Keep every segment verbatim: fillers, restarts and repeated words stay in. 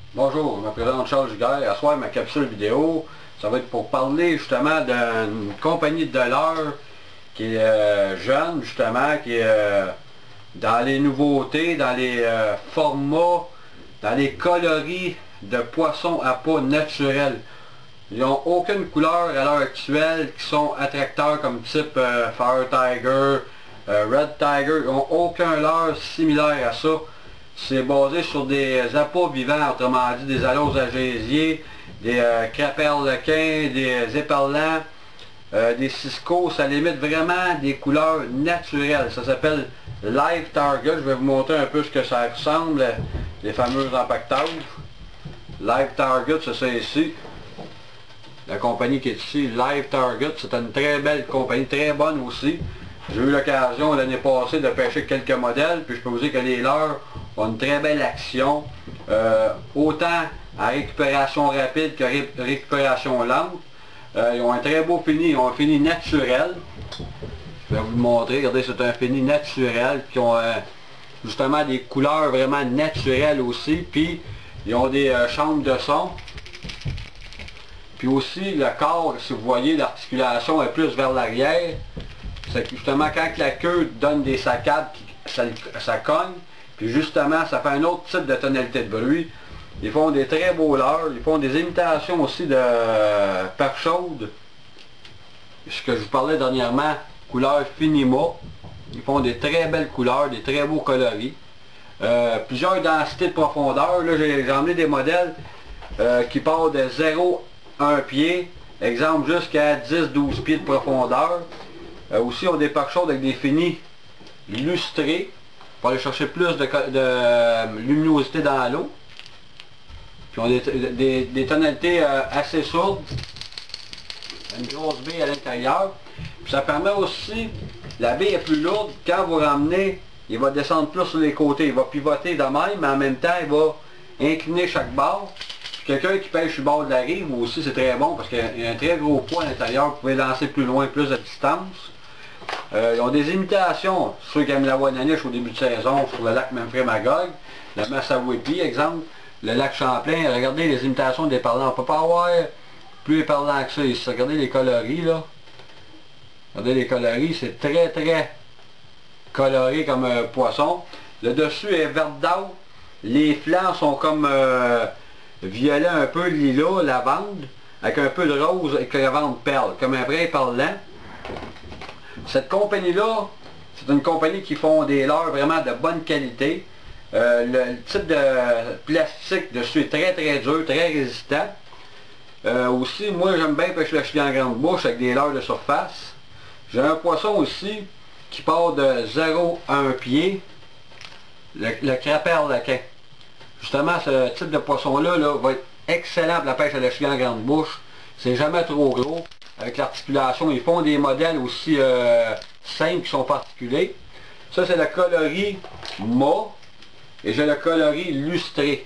Bonjour, je me présente Charles Giguère. À soir, ma capsule vidéo, ça va être pour parler justement d'une compagnie de dollars qui est euh, jeune, justement, qui est euh, dans les nouveautés, dans les euh, formats, dans les coloris de poissons à peau naturelle. Ils n'ont aucune couleur à l'heure actuelle qui sont attracteurs comme type euh, Fire Tiger, euh, Red Tiger. Ils n'ont aucun leurre similaire à ça. C'est basé sur des appâts vivants, autrement dit des aloses à gésier, des euh, crapelles-lequins, des éperlans, euh, des ciscos. Ça limite vraiment des couleurs naturelles. Ça s'appelle Live Target. Je vais vous montrer un peu ce que ça ressemble, les fameux empactages. Live Target, c'est ça ici. La compagnie qui est ici, Live Target, c'est une très belle compagnie, très bonne aussi. J'ai eu l'occasion l'année passée de pêcher quelques modèles, puis je peux vous dire que les leurs ont une très belle action, euh, autant à récupération rapide que ré récupération lente. Euh, ils ont un très beau fini, ils ont un fini naturel. Je vais vous le montrer, regardez, c'est un fini naturel, qui ont euh, justement des couleurs vraiment naturelles aussi, puis ils ont des euh, chambres de son. Puis aussi, le corps, si vous voyez, l'articulation est plus vers l'arrière. C'est que justement, quand la queue donne des saccades, ça, ça cogne. Puis justement, ça fait un autre type de tonalité de bruit. Ils font des très beaux leurres. Ils font des imitations aussi de euh, perche chaude. Ce que je vous parlais dernièrement, couleur Finima. Ils font des très belles couleurs, des très beaux coloris. Euh, plusieurs densités de profondeur. Là, j'ai emmené des modèles euh, qui partent de zéro à un pied. Exemple, jusqu'à dix à douze pieds de profondeur. Euh, aussi, on a des perches chaudes avec des finis lustrés pour aller chercher plus de, de euh, luminosité dans l'eau. Puis on a des, des, des tonalités euh, assez sourdes. Une grosse baie à l'intérieur. Puis ça permet aussi, la baie est plus lourde, quand vous ramenez, il va descendre plus sur les côtés. Il va pivoter de même, mais en même temps, il va incliner chaque bord. Quelqu'un qui pêche sur le bord de la rive aussi, c'est très bon parce qu'il y a un très gros poids à l'intérieur. Vous pouvez lancer plus loin, plus de distance. Euh, ils ont des imitations, ceux qui aiment la Wananische au début de saison, sur le lac Memphremagog, le Massawippi, exemple, le lac Champlain. Regardez les imitations des parlants. On ne peut pas avoir plus éparlant que ça ici. Regardez les coloris, là. Regardez les coloris, c'est très très coloré comme un poisson. Le dessus est verdâtre. Les flancs sont comme euh, violet, un peu lilas, lavande, avec un peu de rose et que la vente perle, comme un vrai parlant. Cette compagnie-là, c'est une compagnie qui font des leurres vraiment de bonne qualité. Euh, le, le type de plastique dessus est très très dur, très résistant. Euh, aussi, moi j'aime bien pêcher la cheville en grande bouche avec des leurres de surface. J'ai un poisson aussi qui part de zéro à un pied, le, le crapelle-lequin. Justement, ce type de poisson-là là, va être excellent pour la pêche à la cheville en grande bouche. C'est jamais trop gros. Avec l'articulation, ils font des modèles aussi euh, simples qui sont particulés. Ça, c'est le coloris mât. Et j'ai le coloris lustré.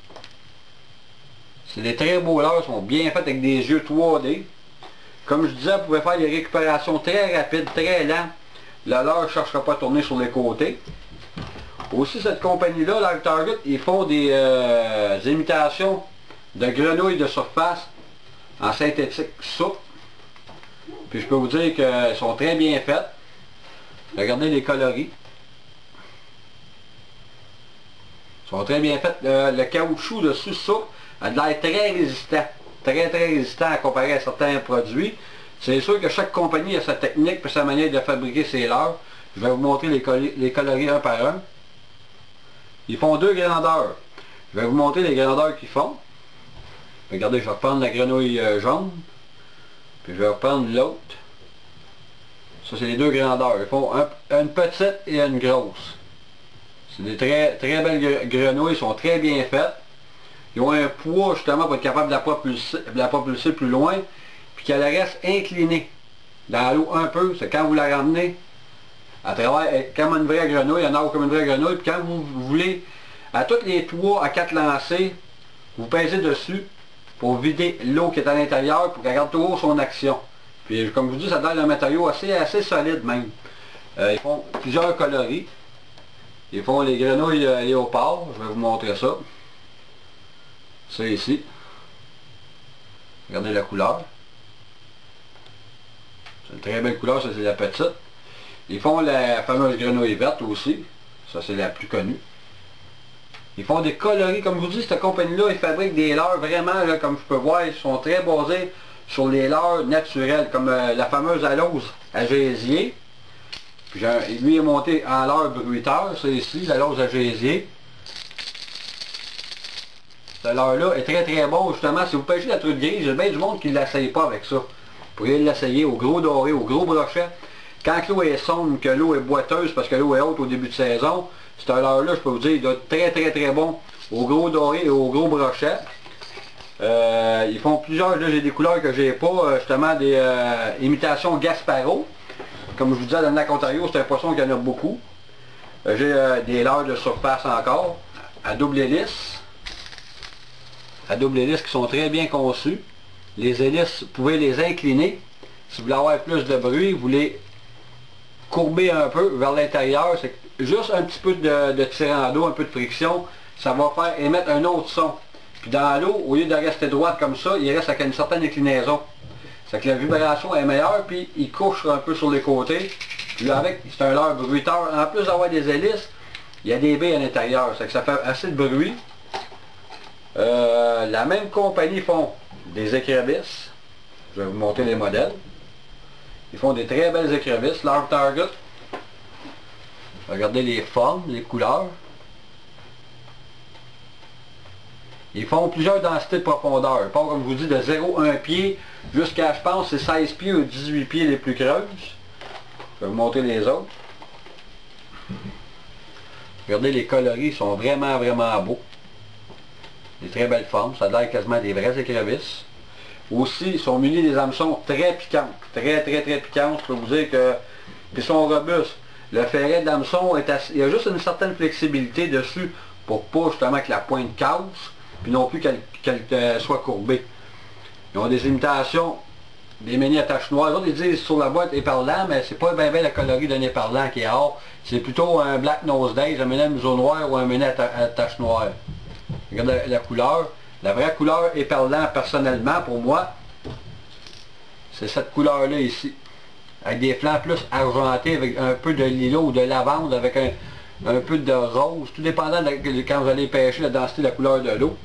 C'est des très beaux leurres, sont bien faits avec des yeux trois D. Comme je disais, vous pouvez faire des récupérations très rapides, très lentes. Le leurre ne cherchera pas à tourner sur les côtés. Aussi, cette compagnie-là, Live Target, ils font des euh, imitations de grenouilles de surface en synthétique souple. Puis je peux vous dire qu'elles sont très bien faites. Regardez les coloris. Ils sont très bien faites. Le, le caoutchouc dessus souple a de l'air très résistant. Très très résistant à comparer à certains produits. C'est sûr que chaque compagnie a sa technique et sa manière de fabriquer ses leurres. Je vais vous montrer les, coloris, les coloris un par un. Ils font deux grandeurs. Je vais vous montrer les grandeurs qu'ils font. Regardez, je vais reprendre la grenouille jaune. Puis je vais reprendre l'autre. Ça, c'est les deux grandeurs. Ils font un, une petite et une grosse. C'est des très, très belles grenouilles. Ils sont très bien faites. Ils ont un poids, justement, pour être capable de la propulser, de la propulser plus loin. Puis qu'elle reste inclinée dans l'eau un peu. C'est quand vous la ramenez à travers, comme une vraie grenouille, elle nage comme une vraie grenouille. Puis quand vous, vous voulez, à toutes les trois à quatre lancers, vous pèsez dessus pour vider l'eau qui est à l'intérieur, pour qu'elle garde toujours son action. Puis comme je vous dis, ça donne un matériau assez, assez solide même. Euh, ils font plusieurs coloris. Ils font les grenouilles euh, léopards, je vais vous montrer ça. Ça ici. Regardez la couleur. C'est une très belle couleur, ça c'est la petite. Ils font la fameuse grenouille verte aussi. Ça c'est la plus connue. Ils font des coloris, comme je vous dis, cette compagnie-là, ils fabriquent des leurres vraiment, là, comme je peux voir, ils sont très basés sur les leurres naturels, comme euh, la fameuse alose à gésier. Puis lui est monté en leurre bruiteur, c'est ici, l'alose à gésier. Ce leurre-là est très très bon, justement, si vous pêchez la truite grise, il y a bien du monde qui ne l'essaye pas avec ça. Vous pourriez l'essayer au gros doré, au gros brochet. Quand l'eau est sombre, que l'eau est boiteuse, parce que l'eau est haute au début de saison, ce leurre-là, je peux vous dire, il doit être très très très bon au gros doré et au gros brochet. Euh, ils font plusieurs, là j'ai des couleurs que j'ai pas, justement des euh, imitations Gasparo. Comme je vous disais, dans le lac Ontario, c'est un poisson qu'il y en a beaucoup. Euh, j'ai euh, des leurres de surface encore, à double hélice. À double hélice qui sont très bien conçus. Les hélices, vous pouvez les incliner. Si vous voulez avoir plus de bruit, vous les courbez un peu vers l'intérieur. C'est juste un petit peu de, de tirant d'eau, un peu de friction, ça va faire émettre un autre son. Puis dans l'eau, au lieu de rester droite comme ça, il reste avec une certaine inclinaison. C'est que la vibration est meilleure, puis il couche un peu sur les côtés. Puis avec, c'est un leurre bruiteur. En plus d'avoir des hélices, il y a des baies à l'intérieur. C'est que ça fait assez de bruit. Euh, la même compagnie font des écrevisses. Je vais vous montrer les modèles. Ils font des très belles écrevisses. Leur Target. Regardez les formes, les couleurs. Ils font plusieurs densités de profondeur. Pas comme je vous dis de zéro à un pied jusqu'à, je pense, c'est seize pieds ou dix-huit pieds les plus creuses. Je vais vous montrer les autres. Regardez les coloris, ils sont vraiment vraiment beaux. Des très belles formes, ça a l'air quasiment des vrais écrevisses. Aussi, ils sont munis des hameçons très piquantes. Très très très piquantes, je peux vous dire que... Ils sont robustes. Le ferret d'hameçon, est assez... il y a juste une certaine flexibilité dessus pour pas justement que la pointe casse, puis non plus qu'elle qu'elle euh, soit courbée. Ils ont des imitations des ménis à taches noires. Les autres, ils disent sur la boîte éperlant, mais c'est pas bien bien la coloris d'un éperlant qui est or. C'est plutôt un black nose days, un ménis à museau noir ou un ménis à, ta à taches noires. Regardez la, la couleur. La vraie couleur éperlant, personnellement, pour moi, c'est cette couleur-là ici. Avec des flancs plus argentés, avec un peu de lilas ou de lavande, avec un, un peu de rose, tout dépendant de quand vous allez pêcher, la densité de la couleur de l'eau.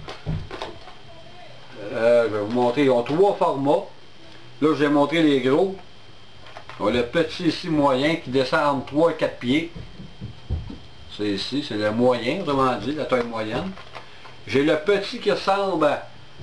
Euh, je vais vous montrer, ils ont trois formats. Là, je vais montrer les gros. On a le petit ici moyen qui descend entre trois et quatre pieds. C'est ici, c'est le moyen, autrement dit, la taille moyenne. J'ai le petit qui ressemble à